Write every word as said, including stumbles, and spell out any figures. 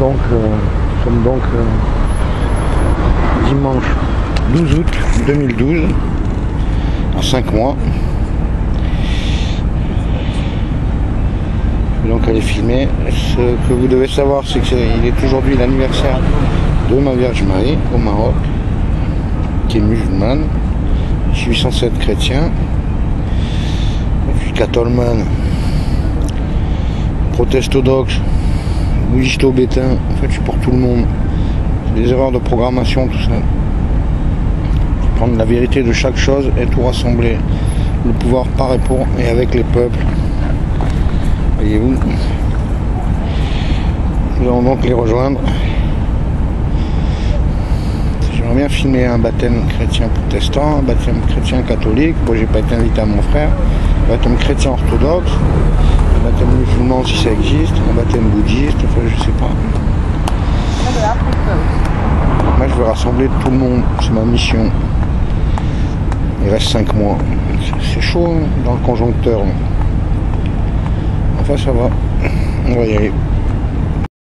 donc, euh, nous sommes donc euh, dimanche douze août deux mille douze, en cinq mois. Je vais donc aller filmer. Ce que vous devez savoir, c'est qu'il est aujourd'hui l'anniversaire de ma Vierge Marie au Maroc, qui est musulmane. Je suis censé être chrétien. Je suis catholique, protestodoxe, bouddhisto-bétain. En fait, je suis pour tout le monde. Des erreurs de programmation, tout ça. Prendre la vérité de chaque chose et tout rassembler. Le pouvoir par et pour et avec les peuples. Voyez-vous. Nous allons donc les rejoindre. J'aimerais bien filmer un baptême chrétien protestant, un baptême chrétien catholique. Bon, j'ai pas été invité à mon frère. Un baptême chrétien orthodoxe, un baptême musulman si ça existe, un baptême bouddhiste, enfin je sais pas. Moi je veux rassembler tout le monde, c'est ma mission. Il reste cinq mois. C'est chaud hein, dans le conjoncteur. Là. Enfin ça va, on va y aller.